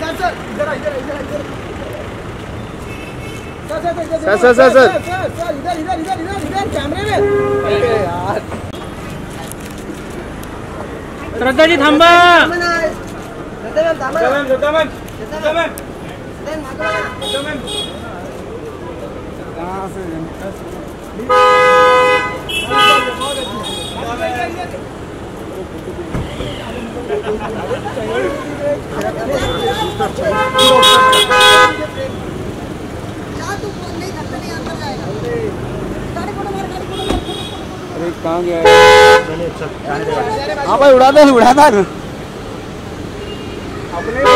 Sir इधर कैमरे में। यार श्रद्धा जी थांबा। अरे कहाँ गया? हाँ भाई उड़ा दे अपने